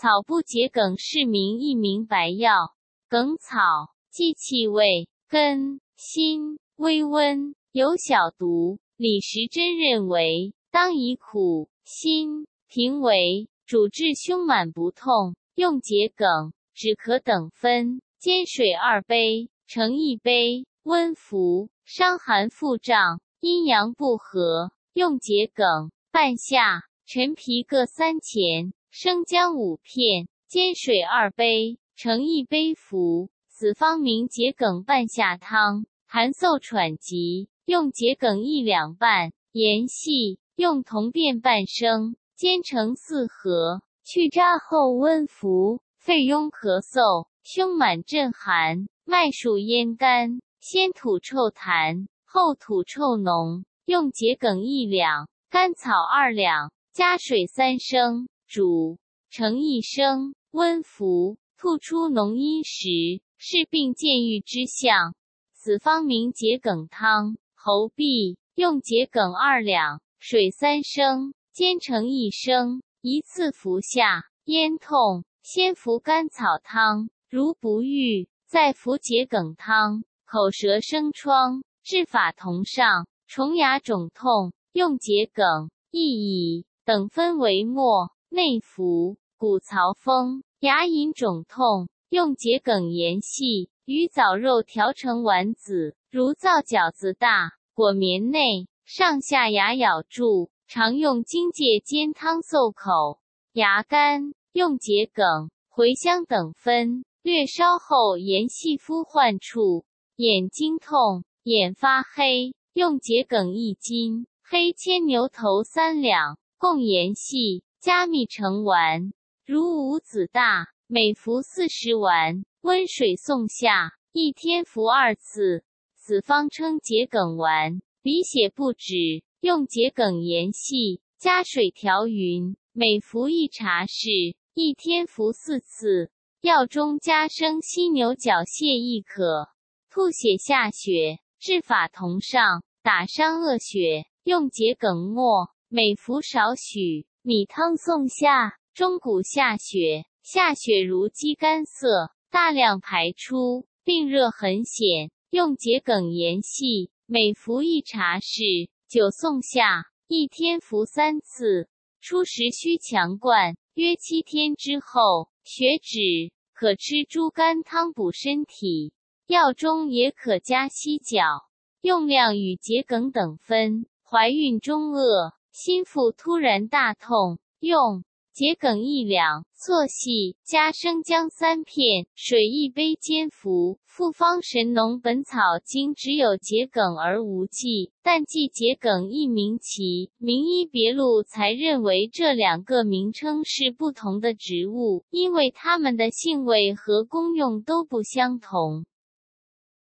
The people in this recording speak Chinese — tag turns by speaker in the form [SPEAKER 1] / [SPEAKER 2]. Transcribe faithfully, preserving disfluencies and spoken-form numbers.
[SPEAKER 1] 草部桔梗是名一名白药。梗草，既气味，根、辛，微温，有小毒。李时珍认为，当以苦、辛、平为，主治胸满不痛，用桔梗、止咳等分，煎水二杯，盛一杯，温服。伤寒腹胀，阴阳不和，用桔梗、半夏、陈皮各三钱，生姜五片，煎水二杯，盛一杯服。此方名桔梗半夏汤。寒嗽喘急，用桔梗一两半，研细，用铜片半升，煎成四合，去渣后温服。肺痈咳嗽，胸满阵寒，脉数咽干，先吐臭痰，后吐臭脓，用桔梗一两，甘草二两，加水三升，煮成一升，温服。吐出脓阴时，是病渐愈之象。此方名桔梗汤。喉痹，用桔梗二两，水三升，煎成一升，一次服下。咽痛，先服甘草汤，如不愈，再服桔梗汤。口舌生疮，治法同上。虫牙肿痛，用桔梗、薏苡等分为末，内服。骨槽风，牙龈肿痛，用桔梗研细，与枣肉调成丸子，如造饺子大，裹棉内，上下牙咬住，常用荆芥煎汤漱口。牙干，用桔梗、茴香等分，略烧后研细敷患处。眼睛痛，眼发黑，用桔梗一斤，黑牵牛头三两，共研细，加蜜成丸。如五子大，每服四十丸，温水送下，一天服二次。此方称桔梗丸。鼻血不止，用桔梗研细，加水调匀，每服一茶匙，一天服四次。药中加生犀牛角泻亦可。吐血下血，治法同上。打伤恶血，用桔梗末，每服少许，米汤送下。中谷下血，下血如鸡肝色，大量排出，病热很显，用桔梗研细，每服一茶匙，酒送下，一天服三次。初时需强灌，约七天之后，血止，可吃猪肝汤补身体。药中也可加犀角。用量与桔梗等分。怀孕中恶，心腹突然大痛，用桔梗一两，错细，加生姜三片，水一杯煎服。复方神农本草经只有桔梗而无记，但记桔梗一名其名医别录才认为这两个名称是不同的植物，因为它们的性味和功用都不相同。